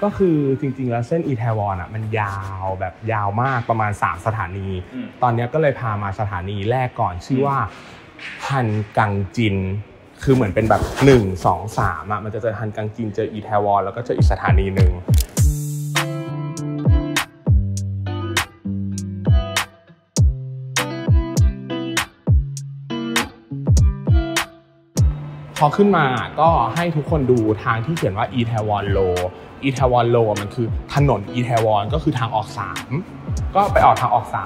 ก็คือจริงๆแล้วเส้นอีแทวอนอ่ะมันยาวแบบยาวมากประมาณ3สถานีตอนนี้ก็เลยพามาสถานีแรกก่อนชื่อว่าฮันกังจินคือเหมือนเป็นแบบ1 2 3อ่ะมันจะเจอฮันกังจินเจออีแทวอนแล้วก็เจออีกสถานีนึงพอขึ้นมาก็ให้ทุกคนดูทางที่เขียนว่าอีแทวอนโลอีแทวอนโลมันคือถนนอีแทวอนก็คือทางออก3ก็ไปออกทางออก3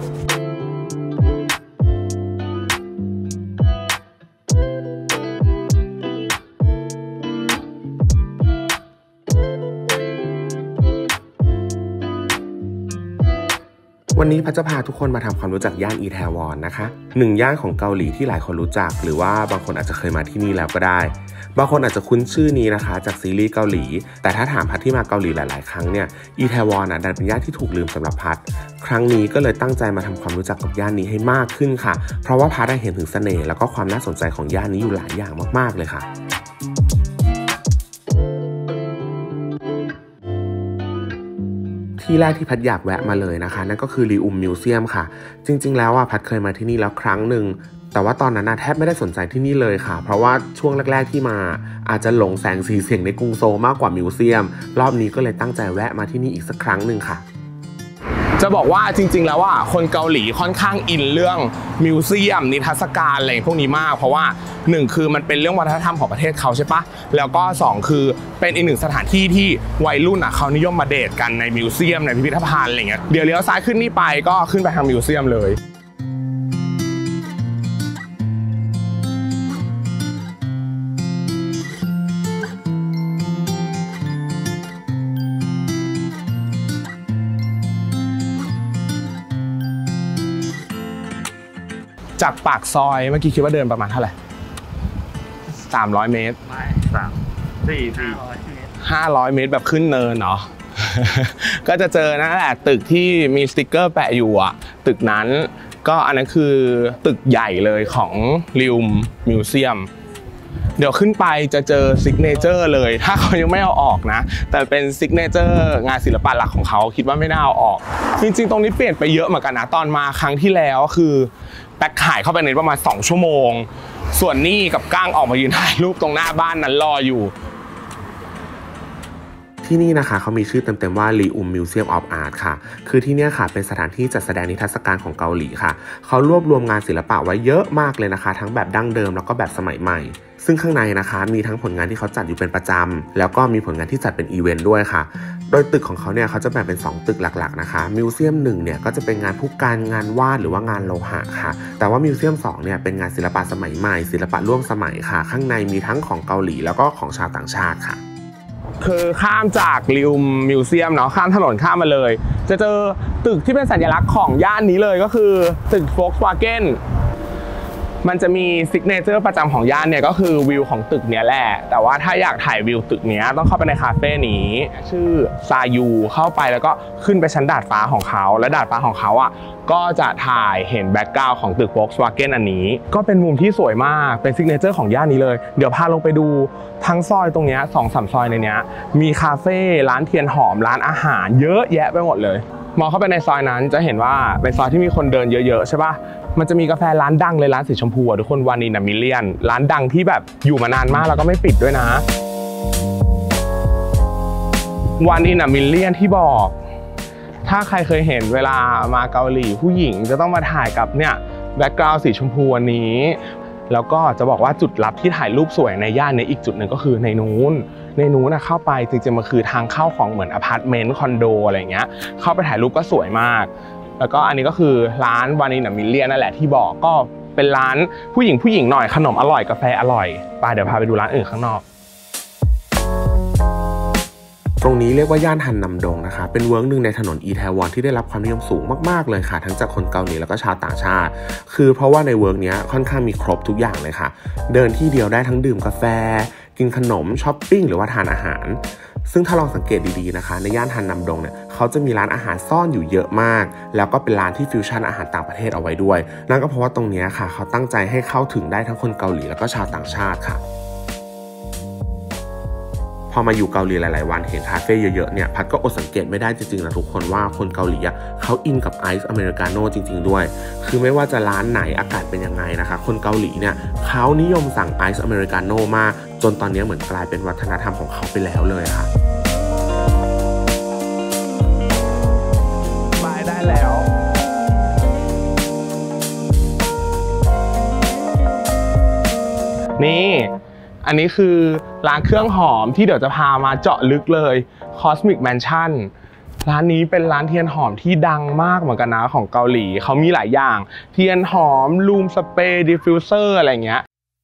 วันนี้พัชจะพาทุกคนมาทำความรู้จักย่านอีแทวอนนะคะ1ย่านของเกาหลีที่หลายคนรู้จักหรือว่าบางคนอาจจะเคยมาที่นี่แล้วก็ได้บางคนอาจจะคุ้นชื่อนี้นะคะจากซีรีส์เกาหลีแต่ถ้าถามพัชที่มาเกาหลีหลายๆครั้งเนี่ยอีแทวอนดันเป็นย่านที่ถูกลืมสำหรับพัชครั้งนี้ก็เลยตั้งใจมาทำความรู้จักกับย่านนี้ให้มากขึ้นค่ะเพราะว่าพัชได้เห็นถึงเสน่ห์แล้วก็ความน่าสนใจของย่านนี้อยู่หลายอย่างมากๆเลยค่ะที่แรกที่พัดอยากแวะมาเลยนะคะนั่นก็คือรีอุมมิวเซียมค่ะจริงๆแล้วพัดเคยมาที่นี่แล้วครั้งหนึ่งแต่ว่าตอนนั้นแทบไม่ได้สนใจที่นี่เลยค่ะเพราะว่าช่วงแรกๆที่มาอาจจะหลงแสงสีเสียงในกรุงโซลมากกว่ามิวเซียมรอบนี้ก็เลยตั้งใจแวะมาที่นี่อีกสักครั้งหนึ่งค่ะจะบอกว่าจริงๆแล้วคนเกาหลีค่อนข้างอินเรื่องมิวเซียมนิทรรศการอะไรพวกนี้มากเพราะว่า1คือมันเป็นเรื่องวัฒนธรรมของประเทศเขาใช่ปะแล้วก็2คือเป็นอีก1สถานที่ที่วัยรุ่นเขานิยมมาเดทกันในมิวเซียมในพิพิธภัณฑ์อะไรเงี้ยเดี๋ยวเลี้ยวซ้ายขึ้นนี่ไปก็ขึ้นไปทางมิวเซียมเลยจากปากซอยเมื่อกี้คิดว่าเดินประมาณเท่าไหร่300 เมตรไม่500 เมตรแบบขึ้นเนินเนาะ ก็จะเจอนั่นแหละตึกที่มีสติกเกอร์แปะอยู่ตึกนั้นก็อันนั้นคือตึกใหญ่เลยของริวมิวเซียมเดี๋ยวขึ้นไปจะเจอซิกเนเจอร์เลยถ้าเขายังไม่เอาออกนะแต่เป็นซิกเนเจอร์งานศิลปะหลักของเขาคิดว่าไม่น่าเอาออกจริงๆตรงนี้เปลี่ยนไปเยอะเหมือนกันนะตอนมาครั้งที่แล้วคือแบ็คหายเข้าไปในประมาณ2 ชั่วโมงส่วนนี่กับก้างออกมายืนถ่ายรูปตรงหน้าบ้านนั้นรออยู่ที่นี่นะคะเขามีชื่อเต็มๆว่ารีอุมมิวเซียมออฟอาร์ตค่ะคือที่นี่ค่ะเป็นสถานที่จัดแสดงนิทรรศการของเกาหลีค่ะเขารวบรวมงานศิลปะไว้เยอะมากเลยนะคะทั้งแบบดั้งเดิมแล้วก็แบบสมัยใหม่ซึ่งข้างในนะคะมีทั้งผลงานที่เขาจัดอยู่เป็นประจำแล้วก็มีผลงานที่จัดเป็นอีเวนต์ด้วยค่ะโดยตึกของเขาเนี่ยเขาจะแบ่งเป็น2ตึกหลักๆนะคะมิวเซียม1เนี่ยก็จะเป็นงานผู้การงานวาดหรือว่างานโลหะค่ะแต่ว่ามิวเซียม2เนี่ยเป็นงานศิลปะสมัยใหม่ศิลปะร่วมสมัยค่ะข้างในมีทั้งของเกาหลีแล้วก็ของชาวต่างชาติค่ะคือข้ามจากริวมิวเซียมเนาะข้ามถนนข้ามมาเลยจะเจอตึกที่เป็นสัญลักษณ์ของย่านนี้เลยก็คือตึก Volkswagen มันจะมีซิกเนเจอร์ประจำของย่านเนี่ยก็คือวิวของตึกเนี้ยแหละแต่ว่าถ้าอยากถ่ายวิวตึกเนี้ยต้องเข้าไปในคาเฟ่นี้ชื่อซายูเข้าไปแล้วก็ขึ้นไปชั้นดาดฟ้าของเขาและดาดฟ้าของเขาก็จะถ่ายเห็นแบ็คกราวด์ของตึก Volkswagen อันนี้ก็เป็นมุมที่สวยมากเป็นซิกเนเจอร์ของย่านนี้เลยเดี๋ยวพาลงไปดูทั้งซอยตรงเนี้ย2-3 ซอยในเนี้ยมีคาเฟ่ร้านเทียนหอมร้านอาหารเยอะแยะไปหมดเลยมองเข้าไปในซอยนั้นจะเห็นว่าเป็นซอยที่มีคนเดินเยอะๆใช่ปะมันจะมีกาแฟร้านดังเลยร้านสีชมพูทุกคนวานินามิเลียนร้านดังที่แบบอยู่มานานมากแล้วก็ไม่ปิดด้วยนะวานินามิเลียนที่บอกถ้าใครเคยเห็นเวลามาเกาหลีผู้หญิงจะต้องมาถ่ายกับเนี่ยแบ็คกราวด์สีชมพูอันนี้แล้วก็จะบอกว่าจุดลับที่ถ่ายรูปสวยในย่านนี้อีกจุดหนึ่งก็คือในนู้นเข้าไปจริงๆมันคือทางเข้าของเหมือนอพาร์ตเมนต์คอนโดอะไรเงี้ยเข้าไปถ่ายรูปก็สวยมากแล้วก็อันนี้ก็คือร้านวานินามิเลียนนั่นแหละที่บอกก็เป็นร้านผู้หญิงหน่อยขนมอร่อยกาแฟอร่อยไปเดี๋ยวพาไปดูร้านอื่นข้างนอกตรงนี้เรียกว่าย่านฮันนัมดงนะคะเป็นเวิร์กหนึ่งในถนนอีแทวอนที่ได้รับความนิยมสูงมากๆเลยค่ะทั้งจากคนเกาหลีแล้วก็ชาวต่างชาติคือเพราะว่าในเวิร์กนี้ค่อนข้างมีครบทุกอย่างเลยค่ะเดินที่เดียวได้ทั้งดื่มกาแฟกินขนมช้อปปิ้งหรือว่าทานอาหารซึ่งถ้าลองสังเกตดีๆนะคะในย่านฮันนัมดงเนี่ยเขาจะมีร้านอาหารซ่อนอยู่เยอะมากแล้วก็เป็นร้านที่ฟิวชั่นอาหารต่างประเทศเอาไว้ด้วยนั่นก็เพราะว่าตรงนี้ค่ะเขาตั้งใจให้เข้าถึงได้ทั้งคนเกาหลีแล้วก็ชาวต่างชาติค่ะพอมาอยู่เกาหลีหลายๆวันเห็นคาเฟ่เยอะๆเนี่ยพัดก็อดสังเกตไม่ได้จริงๆนะทุกคนว่าคนเกาหลีเขาอินกับไอซ์อเมริกาโน่จริงๆด้วยคือไม่ว่าจะร้านไหนอากาศเป็นยังไงนะคะคนเกาหลีเนี่ยเขานิยมสั่งไอซ์อเมริกาโน่มากจนตอนนี้เหมือนกลายเป็นวัฒนธรรมของเขาไปแล้วเลยค่ะมาได้แล้วนี่อันนี้คือร้านเครื่องหอมที่เดี๋ยวจะพามาเจาะลึกเลย Cosmic Mansion ร้านนี้เป็นร้านเทียนหอมที่ดังมากเหมือนกันนะของเกาหลีเขามีหลายอย่างเทียนหอมลูมสเปรย์ดิฟฟิวเซอร์อะไรเงี้ย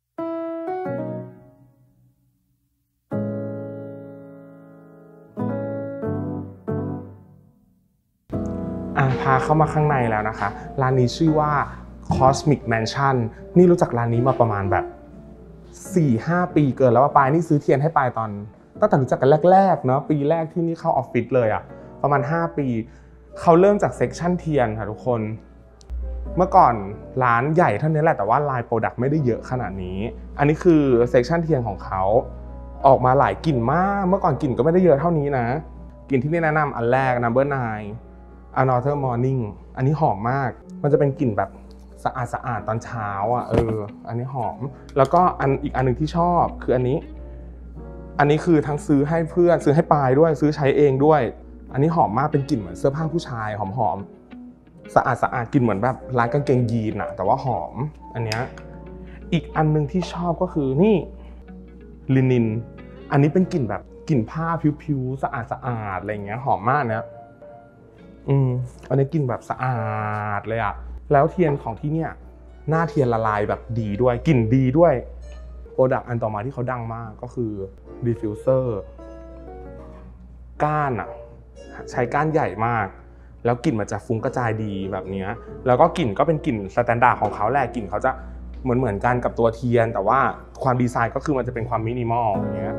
พาเข้ามาข้างในแล้วนะคะร้านนี้ชื่อว่า Cosmic Mansion นี่รู้จักร้านนี้มาประมาณแบบ 4-5 ปีเกินแล้วว่าปายนี่ซื้อเทียนให้ปายตอนตั้งแต่รู้จักกันแรกๆเนาะปีแรกที่นี่เข้าออฟฟิศเลยอะประมาณ5 ปีเขาเริ่มจากเซกชันเทียนค่ะทุกคนเมื่อก่อนร้านใหญ่เท่านี้แหละแต่ว่าลายโปรดักต์ไม่ได้เยอะขนาดนี้อันนี้คือเซกชันเทียนของเขาออกมาหลายกลิ่นมากเมื่อก่อนกลิ่นก็ไม่ได้เยอะเท่านี้นะกลิ่นที่นี่แนะนำอันแรก Number 9 Another Morning อันนี้หอมมากมันจะเป็นกลิ่นแบบสะอาดตอนเช้าอันนี้หอมแล้วก็อีกอันหนึ่งที่ชอบคืออันนี้คือทั้งซื้อให้เพื่อนซื้อให้ปายด้วยซื้อใช้เองด้วยอันนี้หอมมากเป็นกลิ่นเหมือนเสื้อผ้าผู้ชายหอมสะอาดกลิ่นเหมือนแบบร้านกางเกงยีนอะแต่ว่าหอมอันเนี้ยอีกอันนึงที่ชอบก็คือนี่ลินินอันนี้เป็นกลิ่นแบบกลิ่นผ้าผิวๆสะอาดอะไรเงี้ยหอมมากนะอันนี้กลิ่นแบบสะอาดเลยอะแล้วเทียนของที่เนี่ยหน้าเทียนละลายแบบดีด้วยกลิ่นดีด้วยโปรดักต์อันต่อมาที่เขาดังมากก็คือดิฟฟิวเซอร์ก้านอะใช้ก้านใหญ่มากแล้วกลิ่นมันจะฟุ้งกระจายดีแบบนี้แล้วก็กลิ่นก็เป็นกลิ่นสแตนดาร์ดของเขาแหละกลิ่นเขาจะเหมือนกันกับตัวเทียนแต่ว่าความดีไซน์ก็คือมันจะเป็นความมินิมอลอย่างเงี้ย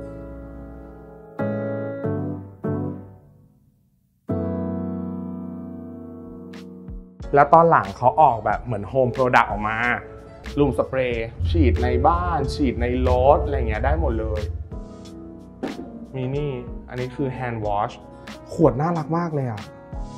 แล้วตอนหลังเขาออกแบบเหมือนโฮมโปรดักต์ออกมาลูมสเปรย์ฉีดในบ้านฉีดในรถอะไรเงี้ยได้หมดเลยมีนี่อันนี้คือแฮนด์วอชขวดน่ารักมากเลยอ่ะ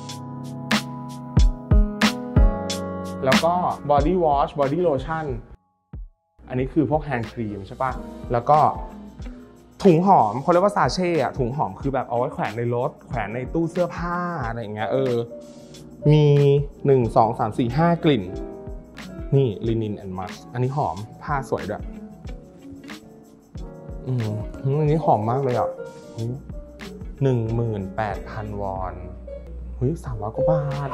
แล้วก็บอดี้วอชบอดี้โลชั่นอันนี้คือพวกแฮนด์ครีมใช่ปะแล้วก็ถุงหอมเขาเรียกว่าซาเช่อะถุงหอมคือแบบเอาไว้แขวนในรถแขวนในตู้เสื้อผ้าอะไรเงี้ยมี1 2 3 4 5กลิ่นนี่ลินินแอนด์มัสอันนี้หอมผ้าสวยด้วยอันนี้หอมมากเลยอ่ะ18,000 วอน300 กว่าบาท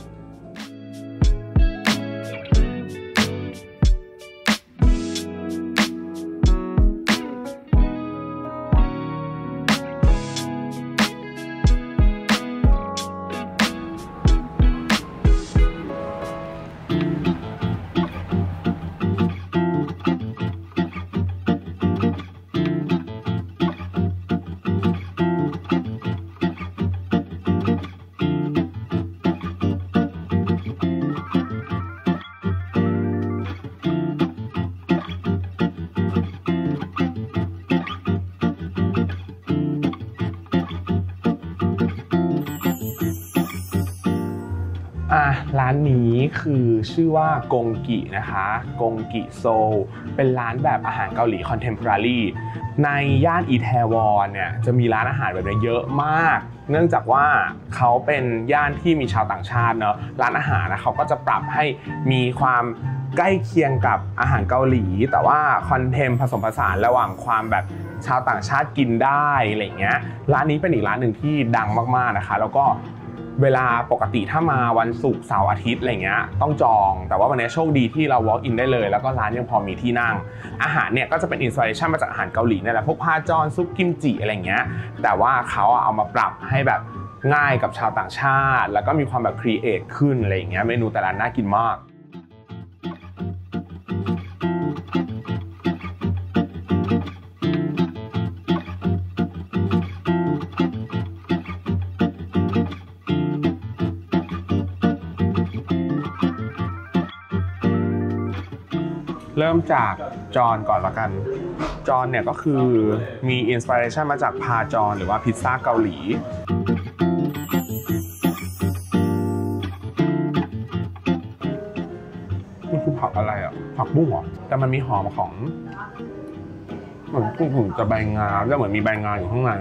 ร้านนี้คือชื่อว่ากงกินะคะกงกิโซลเป็นร้านแบบอาหารเกาหลีคอนเทมพอรารีในย่านอีแทวอนเนี่ยจะมีร้านอาหารแบบนี้เยอะมากเนื่องจากว่าเขาเป็นย่านที่มีชาวต่างชาติเนาะร้านอาหารนะเขาก็จะปรับให้มีความใกล้เคียงกับอาหารเกาหลีแต่ว่าคอนเทมผสมผสานระหว่างความแบบชาวต่างชาติกินได้อะไรเงี้ยร้านนี้เป็นอีกร้านหนึ่งที่ดังมากๆนะคะแล้วก็เวลาปกติถ้ามาวันศุกร์เสาร์อาทิตย์อะไรเงี้ยต้องจองแต่ว่าวันนี้โชคดีที่เรา walk in ได้เลยแล้วก็ร้านยังพอมีที่นั่งอาหารเนี่ยก็จะเป็นอินสปิเรชันมาจากอาหารเกาหลีนี่แหละพวกพาจอนซุปกิมจิอะไรเงี้ยแต่ว่าเขาเอามาปรับให้แบบง่ายกับชาวต่างชาติแล้วก็มีความแบบครีเอทขึ้นอะไรเงี้ยเมนูแต่ละน่ากินมาก รเริ่มจากจอนก่อนละกันจอนเนี่ยก็คือมีอินสปิเรชันมาจากพาจอนหรือว่าพิซซ่าเกาหลีนี่คือผักอะไรอ่ะผักบุ้งเหรอแต่มันมีหอมของเหมือนกุ้งจะใบงาแล้วเหมือนมีใบงาอยู่ข้างใน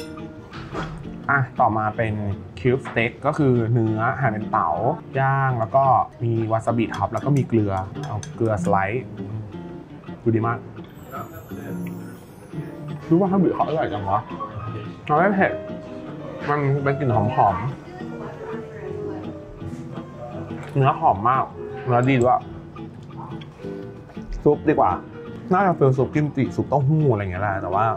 ต่อมาเป็นคิวสเต็กก็คือเนื้อหั่นเป็นเต๋าย่างแล้วก็มีวาซาบิท็อปแล้วก็มีเกลือเอาเกลือสไลด์ดูดีมากรู้ว่าข้าวบิเขาอร่อยจังวะมันไม่เผ็ดมันเป็นกลิ่นหอมเนื้อหอมมากเนื้อดีด้วยซุปดีกว่าน่าจะเป็นซุปกิมจิซุปเต้าหู้อะไรอย่างเงี้ยแหละแต่ว่า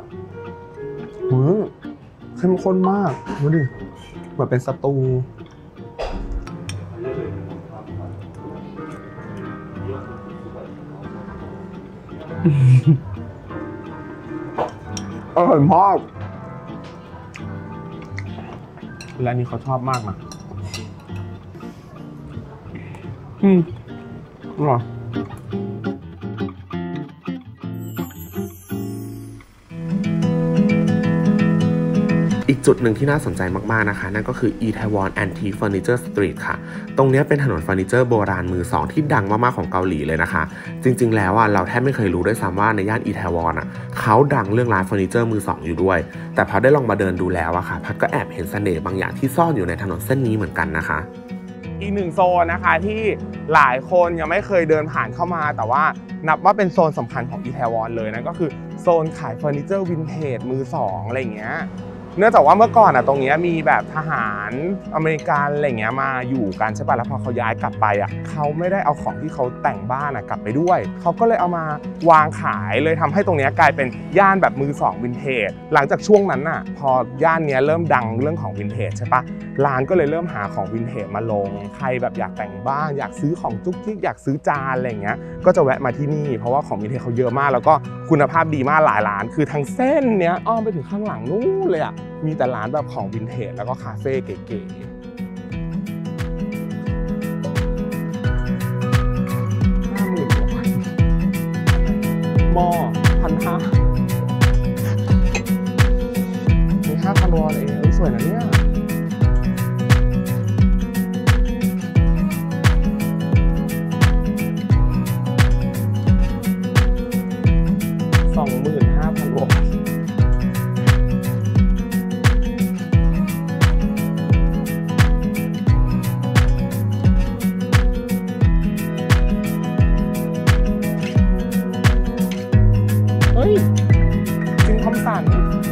เข้มข้นมากดูดิเหมือนเป็นสตูอร่อยมากและนี่เขาชอบมากนะอร่อยอีกจุดหนึ่งที่น่าสนใจมากๆนะคะนั่นก็คือ Itaewon Antique Furniture Street ค่ะตรงนี้เป็นถนนเฟอร์นิเจอร์โบราณมือสองที่ดังมากๆของเกาหลีเลยนะคะจริงๆแล้วเราแทบไม่เคยรู้ด้วยซ้ำว่าในย่านอีแทวอนเขาดังเรื่องร้านเฟอร์นิเจอร์มือสองอยู่ด้วยแต่พอได้ลองมาเดินดูแล้วค่ะพัดก็แอบเห็นเสน่ห์บางอย่างที่ซ่อนอยู่ในถนนเส้นนี้เหมือนกันนะคะอีกหนึ่งโซนนะคะที่หลายคนยังไม่เคยเดินผ่านเข้ามาแต่ว่านับว่าเป็นโซนสำคัญของอีแทวอนเลยนั่นก็คือโซนขายเฟอร์นิเจอร์วินเทจมือสองอะไรอย่างเงี้ยเนื่องจากว่าเมื่อก่อนตรงนี้มีแบบทหารอเมริกันอะไรเงี้ยมาอยู่กันใช่ป่ะแล้วพอเขาย้ายกลับไปเขาไม่ได้เอาของที่เขาแต่งบ้านกลับไปด้วยเขาก็เลยเอามาวางขายเลยทำให้ตรงนี้กลายเป็นย่านแบบมือสองวินเทจหลังจากช่วงนั้นพอย่านนี้เริ่มดังเรื่องของวินเทจใช่ป่ะร้านก็เลยเริ่มหาของวินเทจมาลงใครแบบอยากแต่งบ้านอยากซื้อของจุ๊กจิ๊กอยากซื้อจานอะไรเงี้ยก็จะแวะมาที่นี่เพราะว่าของวินเทจเขาเยอะมากแล้วก็คุณภาพดีมากหลายร้านคือทั้งเส้นเนี้ยอ้อมไปถึงข้างหลังนู้นเลยมีแต่ร้านแบบของวินเทจแล้วก็คาเฟ่เก๋ๆ50,000 กว่าหม้อ1,500มี5,000 วอนเองสวยนะเนี่ย25,000 วอนจิมทอมสัน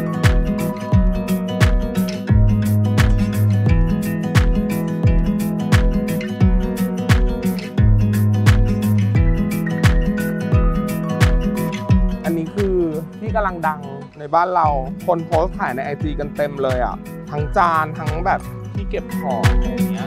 อันนี้คือที่กำลังดังในบ้านเราคนโพสต์ถ่ายใน IG กันเต็มเลยทั้งจานทั้งแบบที่เก็บของอะไรอย่างเงี้ย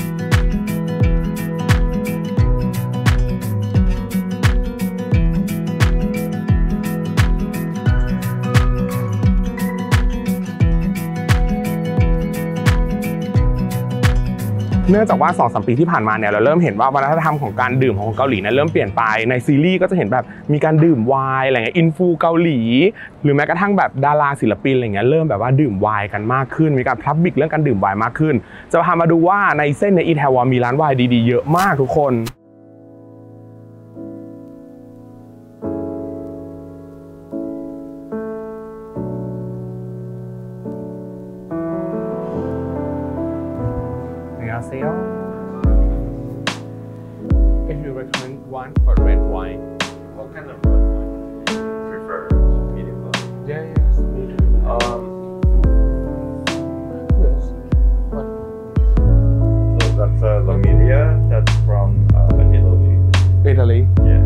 เนื่องจากว่า 2-3 ปีที่ผ่านมาเนี่ยเราเริ่มเห็นว่าวัฒนธรรมของการดื่มของเกาหลีเนี่ยเริ่มเปลี่ยนไปในซีรีส์ก็จะเห็นแบบมีการดื่มไวน์อะไรเงี้ยอินฟูเกาหลีหรือแม้กระทั่งแบบดาราศิลปินอะไรเงี้ยเริ่มแบบว่าดื่มไวน์กันมากขึ้นมีการพับบิกเรื่องการดื่มไวน์มากขึ้นจะพามาดูว่าในเส้นในอีแทวอนมีร้านไวน์ดีๆเยอะมากทุกคนIf you recommend one for red wine, what kind of red wine do you prefer? Medium or? Yeah, yes, medium. Yes. What? So that's L'Amelia. That's from Italy. Italy. Yeah.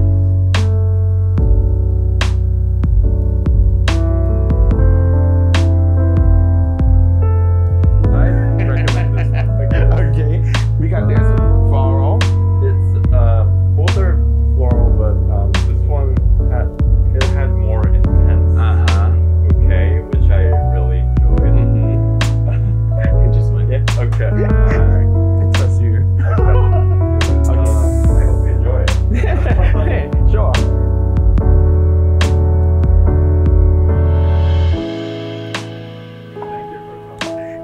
I recommend this one. Okay. We got this floral. It's older floral, but this one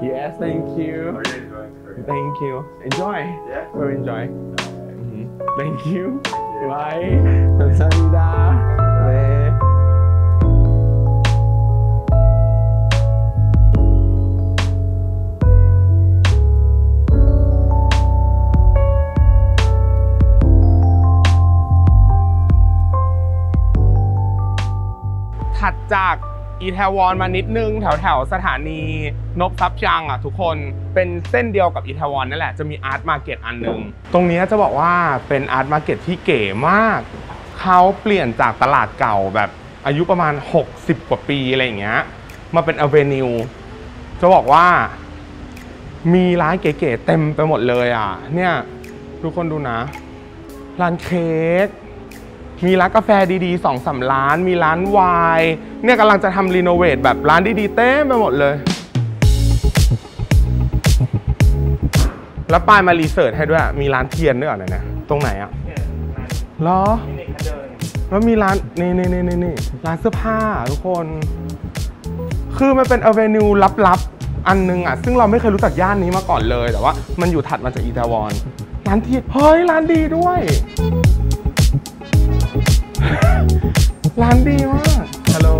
Yes, thank you. Are you enjoying Korea? Thank you. Enjoy. Yeah? Very enjoy. Thank you. you. Bye. 감사합니다. 네.ถัดจากอีแทวอนมานิดนึงแถวสถานีนบซับจังอ่ะทุกคนเป็นเส้นเดียวกับอีแทวอนนั่นแหละจะมีอาร์ตมาร์เก็ตอันนึงตรงนี้จะบอกว่าเป็นอาร์ตมาร์เก็ตที่เก๋มากเขาเปลี่ยนจากตลาดเก่าแบบอายุประมาณ60กว่าปีอะไรอย่างเงี้ยมาเป็นอเวนิวจะบอกว่ามีร้านเก๋ๆเต็มไปหมดเลยอ่ะเนี่ยทุกคนดูนะร้านเค้กมีร้านกาแฟดีๆ 2-3 ร้านมีร้านไวน์เนี่ยกำลังจะทำรีโนเวทแบบร้านดีๆเต็มไปหมดเลยแล้วปายมารีเสิร์ชให้ด้วยมีร้านเทียนด้วยเหรอเนี่ยตรงไหนอ่ะเหรอแล้วมีร้านนี่ร้านเสื้อผ้าทุกคนคือมันเป็นอเวนิวลับๆอันนึงอ่ะซึ่งเราไม่เคยรู้จักย่านนี้มาก่อนเลยแต่ว่ามันอยู่ถัดมาจากอีแทวอนร้านเทียนเฮ้ยร้านดีด้วยร้านดีมากฮัลโหล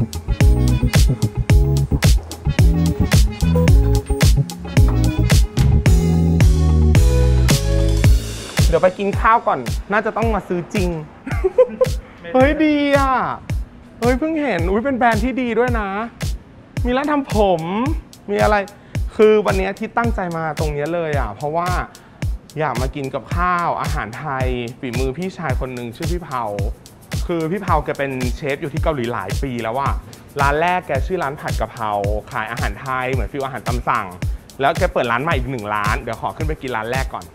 เดี๋ยวไปกินข้าวก่อนน่าจะต้องมาซื้อจริง เฮ้ยดีอ่ะเฮ้ยเพิ่งเห็นอุ้ยเป็นแบรนด์ที่ดีด้วยนะมีร้านทำผมมีอะไรคือวันนี้ที่ตั้งใจมาตรงนี้เลยอ่ะเพราะว่าอยากมากินกับข้าวอาหารไทยฝีมือพี่ชายคนหนึ่งชื่อพี่เผาคือพี่เผาแกเป็นเชฟอยู่ที่เกาหลีหลายปีแล้วว่าร้านแรกแกชื่อร้านผัดกะเพราขายอาหารไทยเหมือนฟิวอาหารตามสั่งแล้วแกเปิดร้านใหม่อีก1 ร้านเดี๋ยวขอขึ้นไปกินร้านแรกก่อน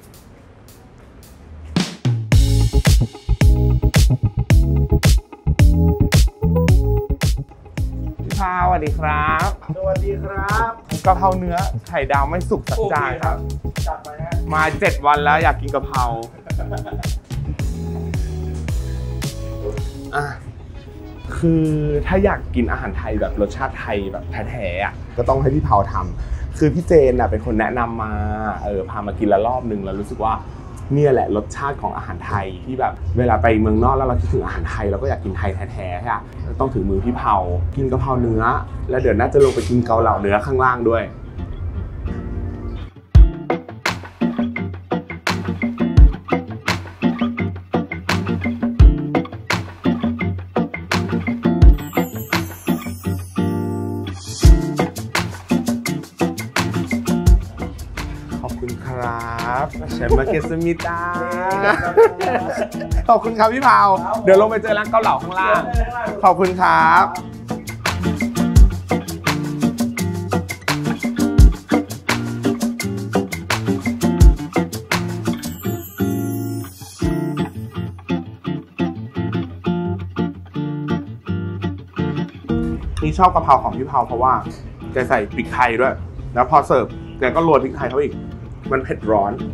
พี่เผาสวัสดีครับสวัสดีครับกะเพราเนื้อไข่ดาวไม่สุกสักจานครับจัดไปฮะมา7 วันแล้วอยากกินกะเพราคือถ้าอยากกินอาหารไทยแบบรสชาติไทยแบบแท้ๆอ่ะก็ต้องให้พี่เผาทำคือพี่เจนเป็นคนแนะนำมาพามากินละรอบนึงแล้วรู้สึกว่าเนี่ยแหละรสชาติของอาหารไทยที่แบบเวลาไปเมืองนอกแล้วเราคิดถึงอาหารไทยเราก็อยากกินไทยแท้ๆค่ะต้องถึงมือพี่เผากินกะเพราเนื้อแล้วเดี๋ยวน่าจะลงไปกินเกาเหลาเนื้อข้างล่างด้วยเชฟมาเกสมิตาขอบคุณครับพี่เผาเดี๋ยวลงไปเจอร้านเกาเหลาข้างล่างขอบคุณครับนี่ชอบกะเพราของพี่เผาเพราะว่าแกใส่พริกไทยด้วยแล้วพอเสิร์ฟแกก็โรยพริกไทยเขาอีกมันเผ็ดร้อน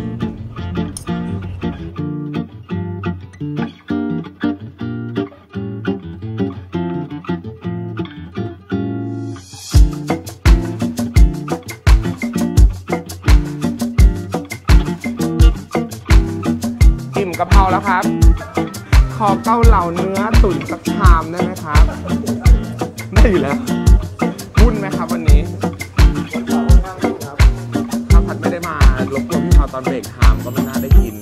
อิ่มกะเพราแล้วครับขอเกาเหลาเนื้อตุ๋นสักชามได้ไหมครับได้อยู่แล้ววุ่นไหมครับวันนี้ไม่ได้มารบกวนพี่เผาตอนเบรกไทม์ก็ไม่น่าได้กิน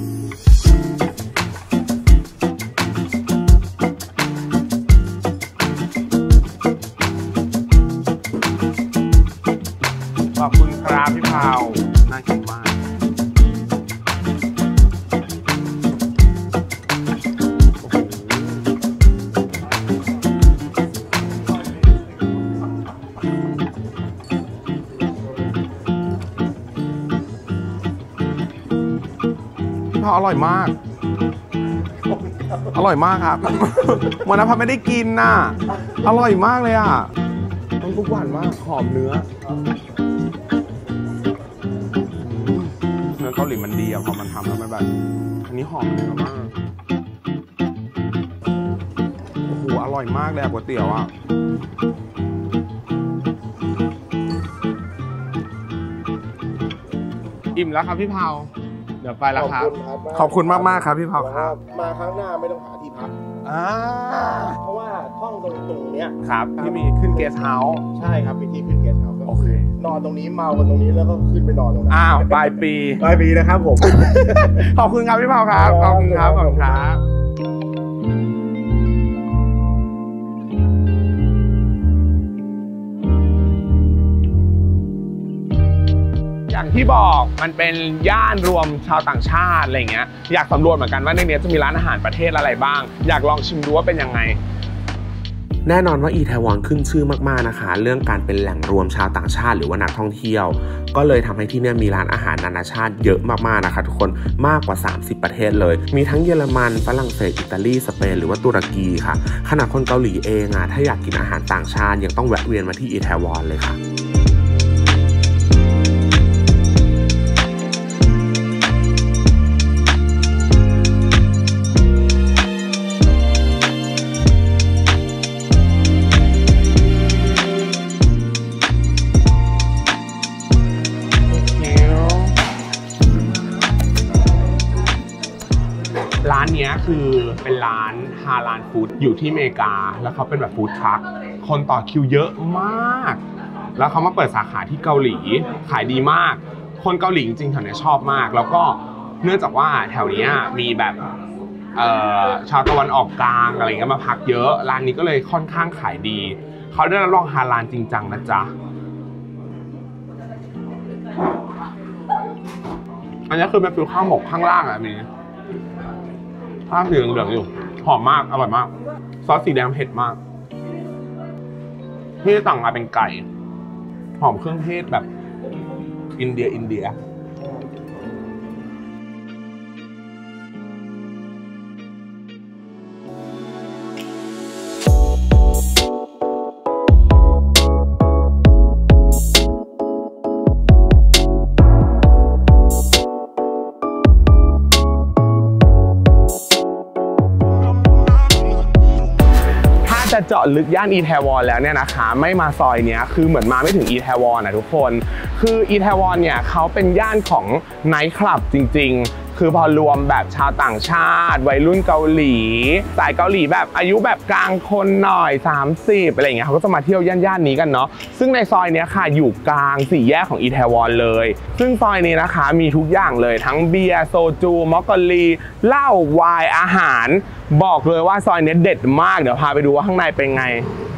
ขอบคุณครับพี่เผาน่ากินมากอร่อยมากอร่อยมากครับวันนั้นพัดไม่ได้กินน่ะอร่อยมากเลยอ่ะมันกุ๊กหวานมากหอมเนื้อเกาหลีมันดีอ่ะพอมันทำแล้วมันแบบอันนี้หอมเนื้อมากโอ้โหอร่อยมากเลยก๋วยเตี๋ยวอ่ะอิ่มแล้วครับพี่เผาเดี๋ยวไปแล้วครับขอบคุณครับขอบคุณมากๆครับพี่เผาครับมาครั้งหน้าไม่ต้องหาที่พัก เพราะว่าห้องตรงเนี้ยครับที่มีขึ้นเกสต์เฮาส์ใช่ครับมีที่ขึ้นเกสต์เฮาส์โอเคนอนตรงนี้เมากันตรงนี้แล้วก็ขึ้นไปนอนตรงนั้นอ้าวปลายปีปลายปีนะครับผมขอบคุณครับพี่เผาครับขอบคุณครับขอบคุณครับอย่างที่บอกมันเป็นย่านรวมชาวต่างชาติอะไรเงี้ยอยากสำรวจเหมือนกันว่าในนี้จะมีร้านอาหารประเทศอะไรบ้างอยากลองชิมดูว่าเป็นยังไงแน่นอนว่าอีแทวอนขึ้นชื่อมากๆนะคะเรื่องการเป็นแหล่งรวมชาวต่างชาติหรือว่านักท่องเที่ยวก็เลยทำให้ที่นี่มีร้านอาหารนานาชาติเยอะมากๆนะคะทุกคนมากกว่า30ประเทศเลยมีทั้งเยอรมันฝรั่งเศสอิตาลีสเปนหรือว่าตุรกีค่ะขณะคนเกาหลีเองถ้าอยากกินอาหารต่างชาติยังต้องแวะเวียนมาที่อีแทวอนเลยค่ะร้านนี้คือเป็นร้านฮาลาลฟู้ดอยู่ที่อเมริกาแล้วเขาเป็นแบบฟู้ดทรัคคนต่อคิวเยอะมากแล้วเขามาเปิดสาขาที่เกาหลีขายดีมากคนเกาหลีจริงๆแถวนี้ชอบมากแล้วก็เนื่องจากว่าแถวนี้มีแบบชาวตะวันออกกลางอะไรเงี้ยมาพักเยอะร้านนี้ก็เลยค่อนข้างขายดีเขาได้รับรองฮาลาลจริงจังนะจ๊ะอันนี้คือเป็นฟิวข้าวหมกข้างล่างมีข้าวสีเหลืองๆอยู่หอมมากอร่อยมากซอสสีแดงเผ็ดมากที่สั่งมาเป็นไก่หอมเครื่องเทศแบบอินเดีย จะเจาะลึกย่านอีแทวอนแล้วเนี่ยนะคะไม่มาซอยเนี้ยคือเหมือนมาไม่ถึงอีแทวอนนะทุกคนคืออีแทวอนเนี่ยเขาเป็นย่านของไนท์คลับจริงๆคือพอรวมแบบชาวต่างชาติวัยรุ่นเกาหลีสายเกาหลีแบบอายุแบบกลางคนหน่อย30อะไรอย่างเงี้ยเขาก็จะมาเที่ยวย่านนี้กันเนาะซึ่งในซอยเนี้ยค่ะอยู่กลาง4แยกของอีแทวอนเลยซึ่งซอยนี้นะคะมีทุกอย่างเลยทั้งเบียร์โซจูมอคกอลีเหล้าไวน์อาหารบอกเลยว่าซอยนี้เด็ดมากเดี๋ยวพาไปดูว่าข้างในเป็นไง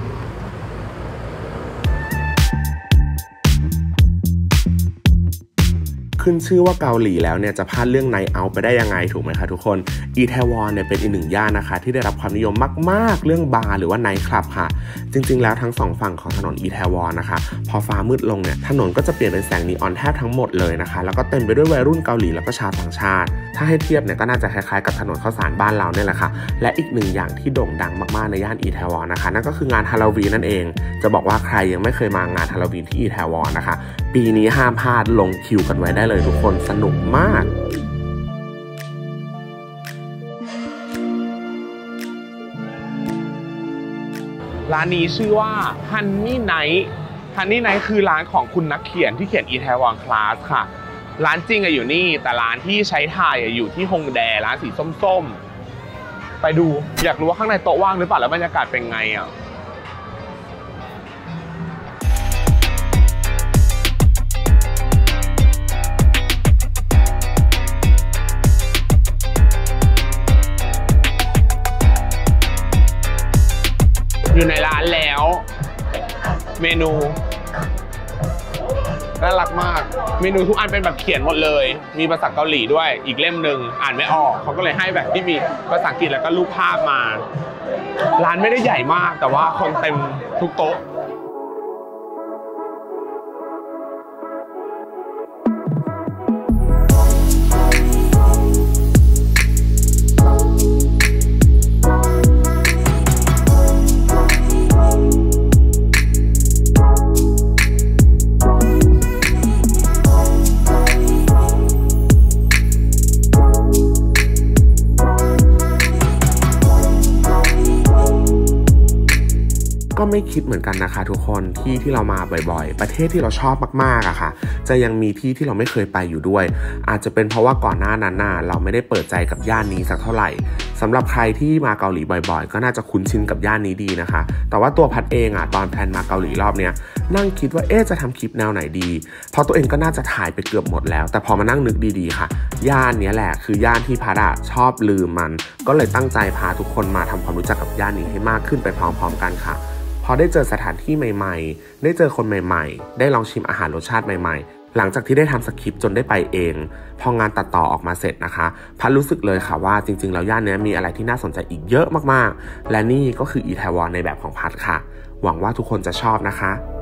ขึ้นชื่อว่าเกาหลีแล้วเนี่ยจะพลาดเรื่องไนท์เอาท์ไปได้ยังไงถูกไหมคะทุกคนอีแทวอนเนี่ยเป็นอีกหนึ่งย่านนะคะที่ได้รับความนิยมมากๆเรื่องบาร์หรือว่าไนท์คลับค่ะจริงๆแล้วทั้งสองฝั่งของถนนอีแทวอนนะคะพอฟ้ามืดลงเนี่ยถนนก็จะเปลี่ยนเป็นแสงนีออนแทบทั้งหมดเลยนะคะแล้วก็เต็มไปด้วยวัยรุ่นเกาหลีแล้วก็ชาวต่างชาติถ้าให้เทียบเนี่ยก็น่าจะคล้ายๆกับถนนข้าวสารบ้านเราเนี่ยแหละค่ะและอีกหนึ่งอย่างที่โด่งดังมากๆในย่านอีแทวอนนะคะนั่นก็คืองานฮาโลวีนนั่นเองจะบอกว่าใครยังไม่เคยมางานฮาโลวีนที่อีแทวอนนะคะปีนี้ห้ามพลาดลงคิวกันไว้ได้เลยทุกคนสนุกมากร้านนี้ชื่อว่า Honey Night Honey Night คือร้านของคุณนักเขียนที่เขียน Itaewon Class ค่ะร้านจริงอยู่นี่แต่ร้านที่ใช้ถ่ายอยู่ที่ฮงแดร้านสีส้มๆไปดูอยากรู้ว่าข้างในโต๊ะว่างหรือเปล่าแล้วบรรยากาศเป็นไงอ่ะอยู่ในร้านแล้วเมนูน่ารักมากเมนูทุกอันเป็นแบบเขียนหมดเลยมีภาษาเกาหลีด้วยอีกเล่มหนึ่งอ่านไม่ออกเขาก็เลยให้แบบที่มีภาษาอังกฤษแล้วก็รูปภาพมาร้านไม่ได้ใหญ่มากแต่ว่าคนเต็มทุกโต๊ะก็ไม่คิดเหมือนกันนะคะทุกคนที่เรามาบ่อยๆประเทศที่เราชอบมากๆอะค่ะจะยังมีที่เราไม่เคยไปอยู่ด้วยอาจจะเป็นเพราะว่าก่อนหน้านั้นเราไม่ได้เปิดใจกับย่านนี้สักเท่าไหร่สำหรับใครที่มาเกาหลีบ่อยๆก็น่าจะคุ้นชินกับย่านนี้ดีนะคะแต่ว่าตัวพัดเองตอนแพลนมาเกาหลีรอบเนี้ยนั่งคิดว่าจะทำคลิปแนวไหนดีเพราะตัวเองก็น่าจะถ่ายไปเกือบหมดแล้วแต่พอมานั่งนึกดีๆค่ะย่านนี้แหละคือย่านที่พัดชอบลืมมันก็เลยตั้งใจพาทุกคนมาทำความรู้จักกับย่านนี้ให้มากขึ้นไปพร้อมๆกันค่ะพอได้เจอสถานที่ใหม่ๆได้เจอคนใหม่ๆได้ลองชิมอาหารรสชาติใหม่ๆหลังจากที่ได้ทำสคริปต์จนได้ไปเองพองานตัดต่อออกมาเสร็จนะคะพัดรู้สึกเลยค่ะว่าจริงๆแล้วย่านนี้มีอะไรที่น่าสนใจอีกเยอะมากๆและนี่ก็คืออีแทวอนในแบบของพัดค่ะหวังว่าทุกคนจะชอบนะคะ